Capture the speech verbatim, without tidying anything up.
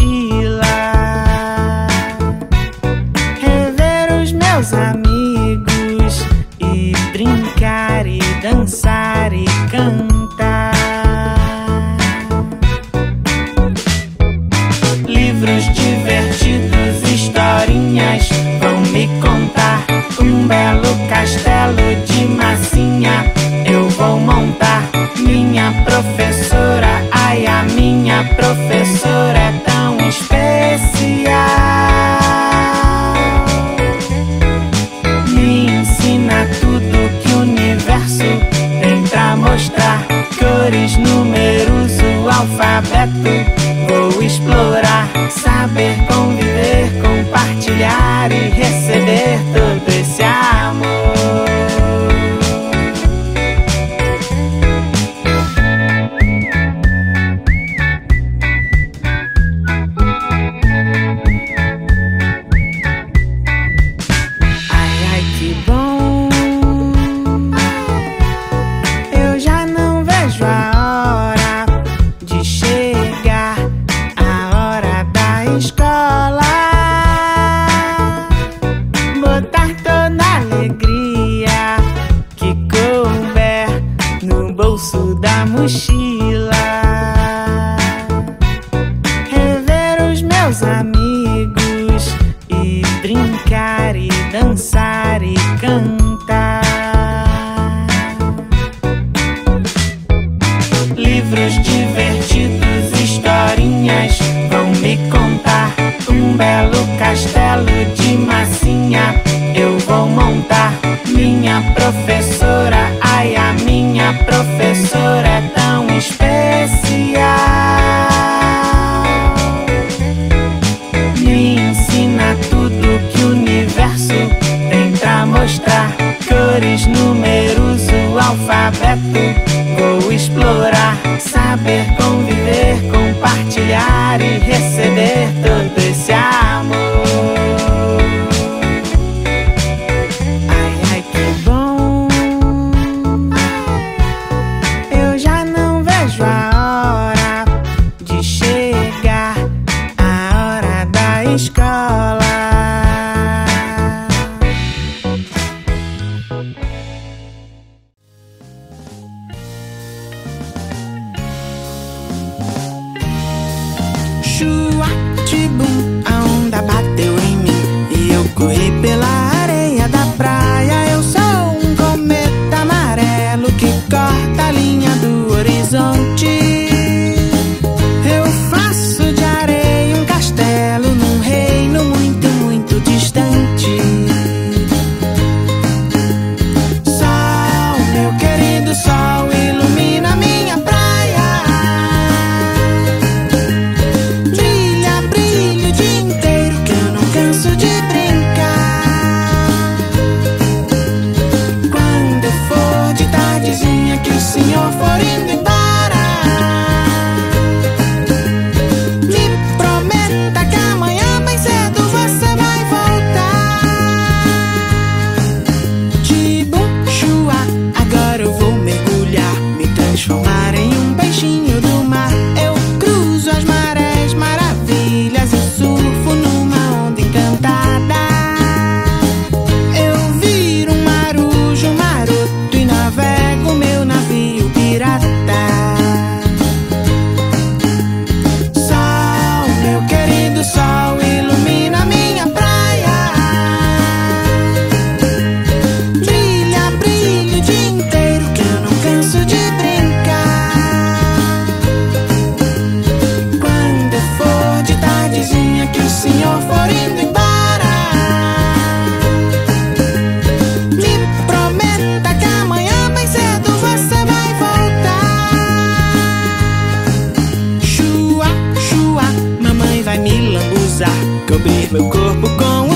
mochila, rever os meus amigos e brincar e dançar e cantar. Livros divertidos, historinhas vão me contar. Um belo castelo de massinha eu vou montar. Minha professora, ai, a minha professora é tão especial. Me ensina tudo que o universo tem pra mostrar. Cores, números, o alfabeto vou explorar. Saber conviver, compartilhar e receber todo esse amor. Da mochila, rever os meus amigos e brincar e dançar e cantar. Livros divertidos, historinhas vão me contar. Um belo castelo de massinha eu vou montar. Minha professora, ai, a minha professora é tão especial. Me ensina tudo que o universo tem pra mostrar. Cores, números, o alfabeto vou explorar. Saber conviver, compartilhar e receber todo esse amor. Escola. Chua, tibum, a onda bateu em mim e eu corri pela areia da praia. Eu sou um cometa amarelo que corta a linha do horizonte. Eu faço de areia um castelo num reino muito, muito distante. Sol, meu querido sol, ilumina minha praia. Brilha, brilha o dia inteiro que eu não canso de brincar. Quando for de tardezinha que o senhor for indo embora, transformar em um peixinho do mar. Eu cruzo as marés maravilhas e surfo numa onda encantada. Eu viro um marujo maroto e navego meu navio pirata. Sol, meu querido sol, ilumina minha praia. Brilha, brilha o dia inteiro que eu não canso de que o senhor for indo embora. Me prometa que amanhã bem cedo você vai voltar. Chua, chua, mamãe vai me lambuzar, cobrir meu corpo com